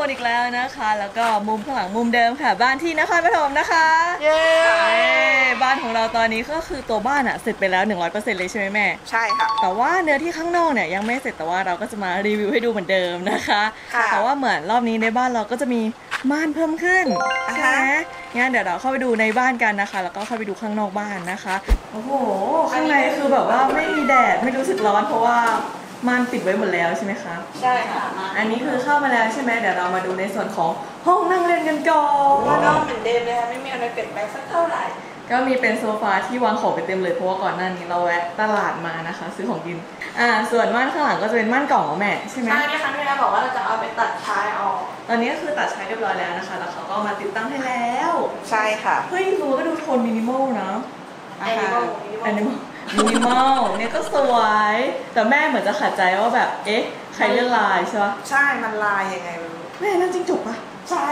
คนอีกแล้วนะคะแล้วก็มุมข้างหลังมุมเดิมค่ะบ้านที่นครปฐมนะคะเย้บ้านของเราตอนนี้ก็คือตัวบ้านอะเสร็จไปแล้ว 100% เลยใช่ไหมแม่ใช่ค่ะแต่ว่าเนื้อที่ข้างนอกเนี่ยยังไม่เสร็จแต่ว่าเราก็จะมารีวิวให้ดูเหมือนเดิมนะคะแต่ว่าเหมือนรอบนี้ในบ้านเราก็จะมีม่านเพิ่มขึ้นใช่ไหมงั้นเดี๋ยวเราเข้าไปดูในบ้านกันนะคะแล้วก็เข้าไปดูข้างนอกบ้านนะคะโอ้โหข้างในคือแบบว่าไม่มีแดดไม่รู้สึกร้อนเพราะว่าม่านปิดไว้หมดแล้วใช่ไหมคะใช่ค่ะอันนี้คือเข้ามาแล้วใช่ไหมเดี๋ยวเรามาดูในส่วนของห้องนั่งเล่นกันก่อนก็เหมือนเดิมเลยค่ะไม่มีอะไรเปลี่ยนแปลงสักเท่าไหร่ก็มีเป็นโซฟาที่วางของไปเต็มเลยเพราะว่าก่อนหน้านี้เราแวะตลาดมานะคะซื้อของกินส่วนม่านข้างหลังก็จะเป็นม่านกล่องของแม่ใช่ไหมใช่ที่ครั้งที่แล้วบอกว่าเราจะเอาไปตัดท้ายออกตอนนี้ก็คือตัดใช้เรียบร้อยแล้วนะคะแล้วเขาก็มาติดตั้งให้แล้วใช่ค่ะเฮ้ยดูก็ดูโทนมินิมอลนะแอนิมอลมินิมอลเนี่ยก็สวยแต่แม่เหมือนจะขัดใจว่าแบบเอ๊ะใครเลือกลายใช่ปะใช่มันลายยังไงไม่รู้แม่นั่นจริงจุกปะใช่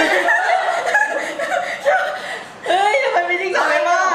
เฮ้ยทำไมไม่จริงจังเลยบ้าง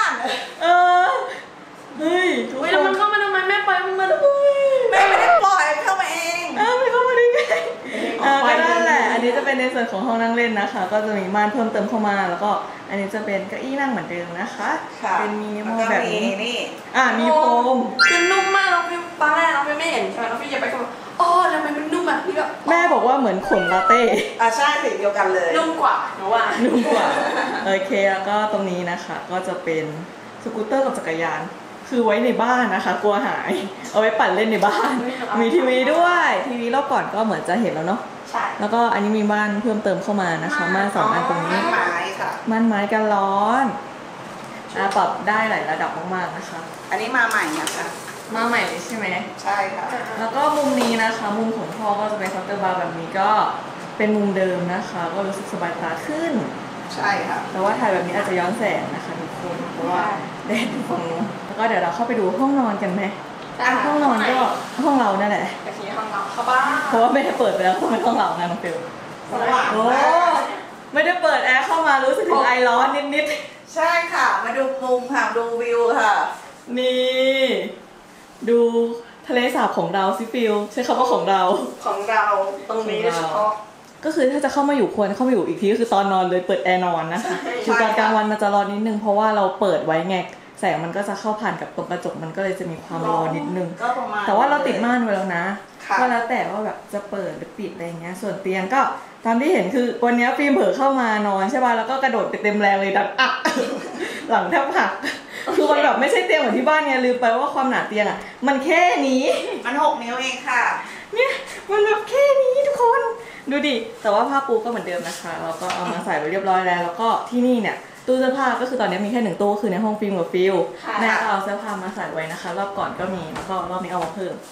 เฮ้ยทุกคนแล้วมันเข้ามาทำไมแม่ปล่อยมันมาทำไมแม่ไม่ได้ปล่อยเข้ามาเองไม่เข้ามาได้ไงก็นั่นแหละอันนี้จะเป็นในส่วนของห้องนั่งเล่นนะคะก็จะมีม่านเพิ่มเติมเข้ามาแล้วก็อันนี้จะเป็นเก้าอี้นั่งเหมือนเดิมนะคะเป็นมินิมอลแบบนี้มีโฟมคือนุ่มมากน้องพี่ตอนแรกน้องพี่ไม่เห็นใช่ไหมน้องพี่อย่าไปก็ทำไมมันนุ่มแบบนี้แบบแม่บอกว่าเหมือนขนลาเต้ใช่สีเดียวกันเลยนุ่มกว่าหนูว่านุ่มกว่าโอเคแล้วก็ตรงนี้นะคะก็จะเป็นสกูตเตอร์กับจักรยานคือไว้ในบ้านนะคะกลัวหายเอาไว้ปั่นเล่นในบ้านมีทีวีด้วยทีวีรอบก่อนก็เหมือนจะเห็นแล้วเนาะใช่แล้วก็อันนี้มีม่านเพิ่มเติมเข้ามานะคะม่าน2 อันตรงนี้ม่านไม้ค่ะม่านไม้กันร้อนปรับได้หลายระดับมากๆนะคะอันนี้มาใหม่นะคะมาใหม่เลยใช่ไหมใช่ค่ะแล้วก็มุมนี้นะคะมุมของพ่อก็จะเป็นเคาน์เตอร์บาร์แบบนี้ก็เป็นมุมเดิมนะคะก็รู้สึกสบายตาขึ้นใช่ค่ะแต่ว่าถ่ายแบบนี้อาจจะย้อนแสงนะคะทุกคนเพราะว่าแดดอยู่ฝั่งนู้นแล้วก็เดี๋ยวเราเข้าไปดูห้องนอนกันไหมห้องนอนก็ห้องเรานั่นแหละแต่ทีห้องเราเข้าบ้านเพราะว่าไม่ได้เปิดไปแล้วก็เป็นห้องเรานะน้องฟิลโอ้ไม่ได้เปิดแอร์เข้ามารู้สึกถึงไอร้อนนิดๆใช่ค่ะมาดูมุมค่ะดูวิวค่ะนี่ดูทะเลสาบของเราซิฟิลใช้คำว่าของเราตรงนี้เฉพาะก็คือถ้าจะเข้ามาอยู่ควรเข้ามาอยู่อีกทีก็คือตอนนอนเลยเปิดแอร์นอนนะคะอยู่ตอนกลางวันมันจะร้อนนิดนึงเพราะว่าเราเปิดไว้ไงแสงมันก็จะเข้าผ่านกับตรงกระจกมันก็เลยจะมีความร้อนนิดนึงแต่ว่าเราติดม่านไว้แล้วนะก็แล้วแต่ว่าแบบจะเปิดหรือปิดอะไรเงี้ยส่วนเตียงก็ตามที่เห็นคือวันนี้ฟิล์มเผลอเข้ามานอนใช่ป่ะแล้วก็กระโดดไปเต็มแรงเลยดังอักหลังแทบหักคือมันแบบไม่ใช่เตียงเหมือนที่บ้านไงลืมไปว่าความหนาเตียงอ่ะมันแค่นี้มัน6 นิ้วเองค่ะเนี่ยมันแบบแค่นี้ทุกคนดูดิแต่ว่าผ้าปูก็เหมือนเดิมนะคะเราก็เอามาใส่ไว้เรียบร้อยแล้วแล้วก็ที่นี่เนี่ยตู้เสื้อผ้าก็คือตอนนี้มีแค่1 ตู้คือในห้องฟิล์มกับฟิลแม่ก็เอาเสื้อผ้ามาใส่ไว้นะคะรอบก่อนก็มีแล้วก็รอบนี้เอามาเพิ่ม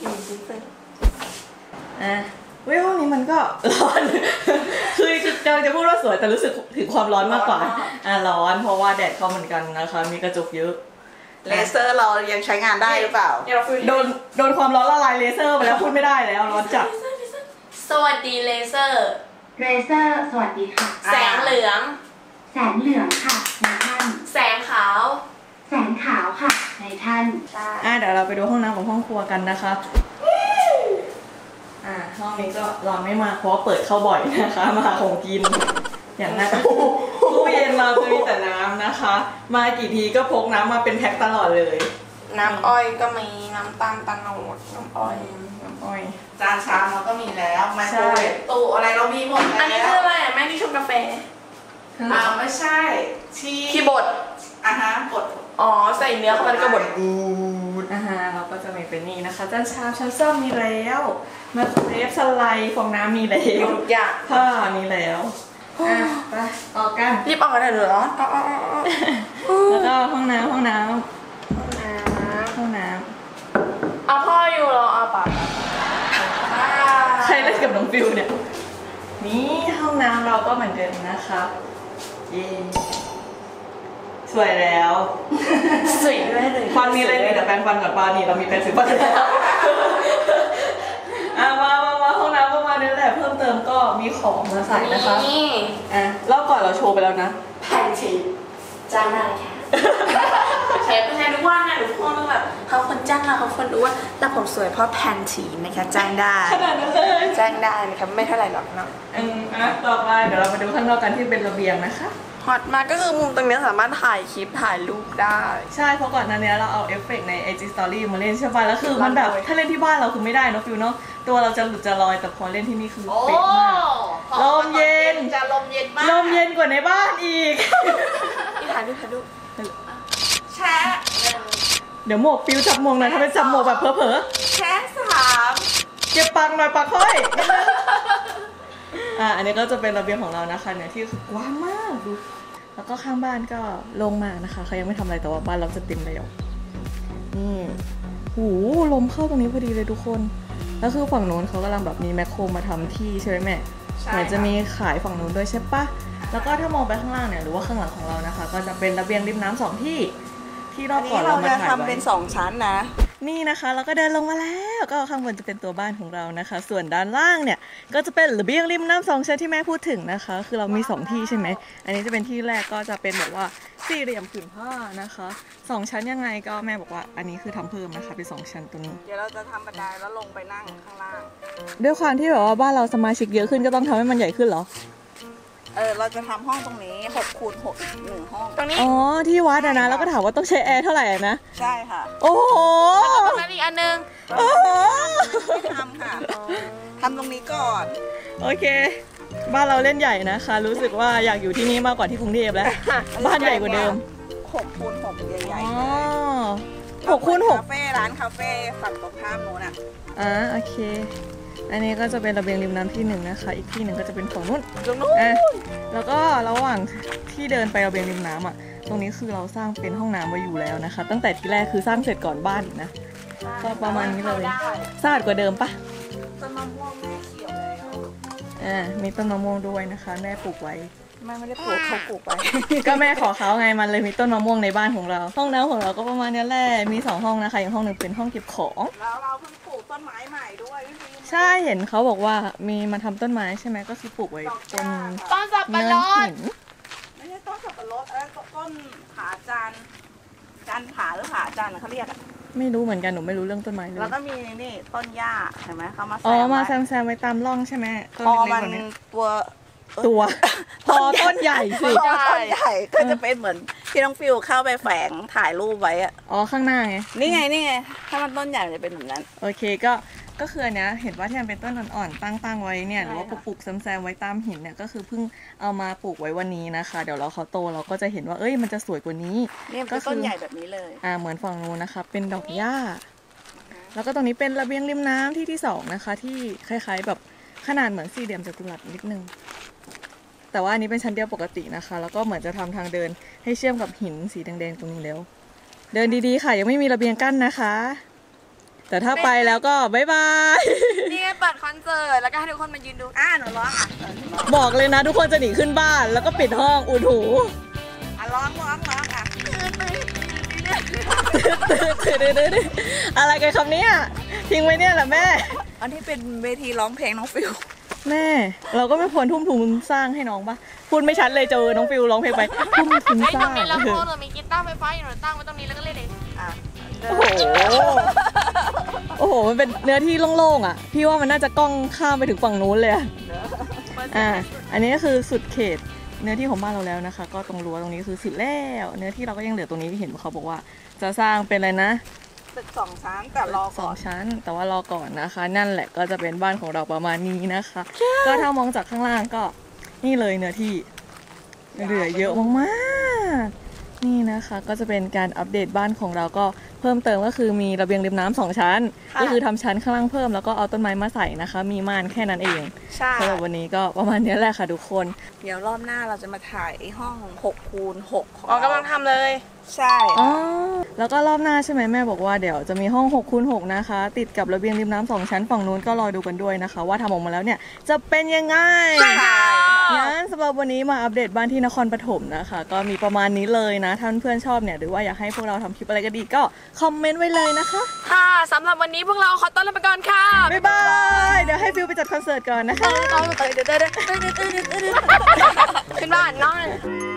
ห้องนี้มันก็ร้อนคือกำลังจะพูดว่าสวยแต่รู้สึกถึงความร้อนมากกว่าร้อนเพราะว่าแดดเข้าเหมือนกันนะคะมีกระจกเยอะเลเซอร์เรายังใช้งานได้หรือเปล่าโดนความร้อนละลายเลเซอร์ไปแล้วพูดไม่ได้แล้วร้อนจัดสวัสดีเลเซอร์สวัสดีค่ะแสงเหลืองค่ะนายท่านแสงขาวค่ะนายท่านเดี๋ยวเราไปดูห้องน้ำของห้องครัวกันนะคะห้องนี้ก็ร้อนไม่มากเพราะเปิดเข้าบ่อยนะคะมาของกินอย่างนั้นตู้เย็นเราจะมีแต่น้ำนะคะมากี่ทีก็พกน้ำมาเป็นแพ็คตลอดเลยน้ำอ้อยก็มีน้ำตาลตะโนดน้ำอ้อยจานชามเราก็มีแล้วไมโครเวฟตู้อะไรเรามีหมดแล้วอันนี้คืออะไรแม่ที่ชงกาแฟไม่ใช่ที่บดบดใส่เนื้อเข้าไปแล้วก็บดเราก็จะมีเป็นนี่นะคะจานชามช้อนส้อมมีแล้วมาเทปสไลด์ฟองน้ำมีแล้วทุกอย่างผ้ามีแล้วไปออกกันรีบออกกันเลยเหรอแล้วก็ห้องน้ำพ่ออยู่รอป่ะใครเล่นกับน้องฟิวเนี่ยนี่ห้องน้ำเราก็เหมือนเดิมนะคะสวยแล้วสวยด้วยเลยฟันมีอะไรมีแต่แปรงฟันกับปลานี่เรามีแปรงสีฟันแล้วมาห้องน้ำประมาณนี้แหละเพิ่มเติมก็มีของมาใส่นะคะรอบก่อนเราโชว์ไปแล้วนะแผ่นชีจานได้ค่ะเคไม่ใช่ทุกวันนะทุกคนแบบเขาคนจ้างเราเขาคนรู้ว่าแต่ผมสวยเพราะแพนทีนะคะจ้างได้ขนาดนั้นเลยจ้างได้นะคะไม่เท่าไหร่หรอกเนาะต่อไปเดี๋ยวเรามาดูข้างนอกกันที่เป็นระเบียงนะคะฮอตมากก็คือมุมตรงนี้สามารถถ่ายคลิปถ่ายรูปได้ใช่เพราะก่อนหน้านี้เราเอาเอฟเฟกต์ใน IG Story มาเล่นใช่ป่ะแล้วคือมันแบบถ้าเล่นที่บ้านเราคือไม่ได้เนาะฟิวเนาะตัวเราจะหลุดจะลอยแต่พอเล่นที่นี่คือโอ้เป๊ะมากลมเย็นจะลมเย็นมากลมเย็นกว่าในบ้านอีกนี่ถ่ายรูปแช่เดี๋ยวหมวกฟิวจับหมวกหน่อยถ้าเป็นจับหมวกแบบเผลอแช่3 ๆเก็บปังหน่อยปักค่อย อันนี้ก็จะเป็นระเบียงของเรานะคะเนี่ยที่กว้างมากดูแล้วก็ข้างบ้านก็โล่งมากนะคะเขายังไม่ทำอะไรแต่ว่าบ้านเราจะเต็มแล้วนี่หูลมเข้าตรงนี้พอดีเลยทุกคนแล้วคือฝั่งโน้นเขากำลังแบบมีแมคโครมาทำที่ใช่ไหมแม่เหมือนจะมีขายฝั่งโน้นด้วยใช่ปะแล้วก็ถ้ามองไปข้างล่างเนี่ยหรือว่าข้างหลังของเรานะคะก็จะเป็นระเบียงริมน้ำ2ที่รอบก่อนเรามาถ่ายไว้ 2 ชั้นนะนี่นะคะเราก็เดินลงมาแล้วก็ข้างบนจะเป็นตัวบ้านของเรานะคะ ส่วนด้านล่างเนี่ยก็จะเป็นระเบียงริมน้ำ2ชั้นที่แม่พูดถึงนะคะคือเรามี2ที่ใช่ไหมอันนี้จะเป็นที่แรกก็จะเป็นแบบว่าสี่เหลี่ยมผืนผ้านะคะ2ชั้นยังไงก็แม่บอกว่าอันนี้คือทำเพิ่มนะคะเป็น2ชั้นตัวนี้เดี๋ยวเราจะทำบันไดแล้วลงไปนั่งข้างล่างด้วยความที่แบบว่าบ้านเราสมาชิกเยอะขึ้นก็ต้องทำให้มันใหญ่ขึ้นเหรอเราจะทำห้องตรงนี้6 คูณ 6 1 ห้องตรงนี้อ๋อที่วัดอะนะแล้วก็ถามว่าต้องใช้แอร์เท่าไหร่อะนะใช่ค่ะโอ้โหตรงนั้นอีกอันนึงโอ้โหทำค่ะทำตรงนี้ก่อนโอเค บ้านเราเล่นใหญ่นะคะรู้สึกว่าอยากอยู่ที่นี่มากกว่าที่กรุงเทพแล้วบ้านใหญ่กว่าเดิม 6 คูณ 6ใหญ่อ๋อๆ 6 คูณคาเฟ่ร้านคาเฟ่ฝั่งตรงข้ามโน้นอ่ะ 6โอเค อันนี้ก็จะเป็นระเบียงริมน้ำที่1นะคะอีกที่หนึ่งก็จะเป็นฝั่งนู้นตรงนู้นแล้วก็ระหว่างที่เดินไประเบียงริมน้ำอ่ะตรงนี้คือเราสร้างเป็นห้องน้ำไว้อยู่แล้วนะคะ ตั้งแต่ที่แรกคือสร้างเสร็จก่อนบ้านอีกนะก็ประมาณนี้เลยสะอาดกว่าเดิมปะต้นมะม่วงแม่เขียวแล้วมีต้นมะม่วงด้วยนะคะแม่ปลูกไว้แม่ไม่ได้ปลูกเขาปลูกไปก็แม่ขอเขาไงมันเลยมีต้นมะม่วงในบ้านของเราห้องน้ำของเราก็ประมาณนี้แหละมี2ห้องนะคะอีกห้องหนึ่งเป็นห้องเก็บของแล้วเราเพิ่งปลูกต้นไม้ใหม่ด้วยพี่พิมใช่เห็นเขาบอกว่ามีมาทำต้นไม้ใช่ไหมก็คือปลูกไว้บนต้นสับปะเนิรนดหินไม่ใช่ต้นสับปะรดต้นผาจานผาหรือผาจานเขาเรียกอะไม่รู้เหมือนกันหนูไม่รู้เรื่องต้นไม้เลยแล้วก็มีนี่ต้นหญ้าเห็นไหมเขามาแซอ๋อมมาไว้แซมไว้ตามร่องใช่ไหมต้นพอเล็กมันๆแบบนี้ตัวพอต้นใหญ่สิพอต้นใหญ่ก็จะเป็นเหมือนที่น้องฟิวเข้าไปแฝงถ่ายรูปไว้อะอ๋อข้างหน้าไงนี่ไงถ้ามันต้นใหญ่มันจะเป็นแบบนั้นโอเคก็คืออันเนี้ยเห็นว่าที่มันเป็นต้นอ่อนๆตั้งไว้เนี่ยหรือว่าใช่ค่ะปลูกแซมๆไว้ตามหินเนี่ยก็คือเพิ่งเอามาปลูกไว้วันนี้นะคะ เดี๋ยวเราเขาโตเราก็จะเห็นว่าเอ้ยมันจะสวยกว่านี้นี่มันเป็นต้นใหญ่แบบนี้เลยเหมือนฝั่งนู้นนะคะเป็นดอกหญ้า แล้วก็ตรงนี้เป็นระเบียงริมน้ำที่2นะคะที่คล้ายๆแบบขนาดเหมือนสี่เหลี่ยมจัตุรัสนิดนึงแต่ว่าอันนี้เป็นชั้นเดียวปกตินะคะแล้วก็เหมือนจะทำทางเดินให้เชื่อมกับหินสีแดงๆตรงนี้แล้ว เดินดีๆค่ะยังไม่มีระเบียงกั้นนะคะ แต่ถ้าไปแล้วก็บ๊ายบายนี่เปิดคอนเสิร์ตแล้วก็ให้ทุกคนมายืนดูหนูร้องอ่ะบอกเลยนะทุกคนจะหนีขึ้นบ้านแล้วก็ปิดห้องอุดหูร้องอ่ะอะไรกันคำนี้ทิ้งไว้เนี่ยแหละแม่อันที่เป็นเวทีร้องเพลงน้องฟิวแม่เราก็ไม่ควรทุ่มทุนสร้างให้น้องปะพูดไม่ชัดเลยเจอน้องฟิวร้องเพลงไปทุ่มทุนไอ้สตรร้าง งนี้ลำโพงหรือมีกีตาร์ไฟฟ้าอยู่หนูตั้งไว้ตรงนี้แล้วก็เล่นเองโอ้โหโอ้โหมันเป็นเนื้อที่โล่งๆอ่ะพี่ว่ามันน่าจะกล้องข้ามไปถึงฝั่งนู้นเลยอันนี้ก็คือสุดเขตเนื้อที่ของบ้านเราแล้วนะคะ ก็ตรงรั้วตรงนี้คือสุดแล้วเนื้อที่เราก็ยังเหลือตรงนี้ที่เห็นเขาบอกว่าจะสร้างเป็นอะไรนะตึก2 ชั้นแต่รอสก่ออง นชั้นแต่ว่ารอก่อนนะคะ นั่นแหละก็จะเป็นบ้านของเราประมาณนี้นะคะ ก็ถ้ามองจากข้างล่างก็นี่เลยเนื้อที่เหลือเยอะมากๆนี่นะคะก็จะเป็นการอัปเดตบ้านของเราก็เพิ่มเติมก็คือมีระเบียงริมน้ำ2ชั้นก็คือทำชั้นข้างล่างเพิ่มแล้วก็เอาต้นไม้มาใส่นะคะ มีม่านแค่นั้นเองใช่สำหรับวันนี้ก็ประมาณนี้แหละค่ะทุกคนเดี๋ยวรอบหน้าเราจะมาถ่ายไอ้ห้อง6 คูณ 6ของอ๋อกำลังทำเลยใช่อ๋อแล้วก็รอบหน้าใช่ไหมแม่บอกว่าเดี๋ยวจะมีห้อง6คูณ6นะคะ ติดกับระเบียงริมน้ำ2ชั้นฝั่งนู้นก็รอดูกันด้วยนะคะ ว่าทำออกมาแล้วเนี่ยจะเป็นยังไง งั้นสำหรับวันนี้มาอัปเดตบ้านที่นครปฐมนะคะ ก็มีประมาณนี้เลยนะถ้าเพื่อนๆชอบเนี่ยหรือว่าอยากให้พวกเราทำคลิปอะไรก็ดีก็คอมเมนต์ไว้เลยนะคะค่ะสำหรับวันนี้พวกเราขอต้อนรับไปก่อนค่ะบ๊ายบายเดี๋ยวให้ฟิวไปจัดคอนเสิร์ตก่อนนะคะขึ้นบ้านนอน